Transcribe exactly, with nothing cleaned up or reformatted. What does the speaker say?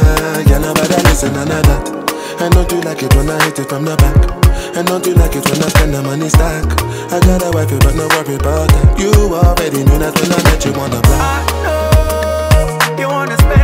Yeah, nobody listen to that. And don't you like it when I hit it from the back? And don't you like it when I spend the money stack? I got a wife, but no worry about that. You already knew that when I met you on the block. I know you wanna spend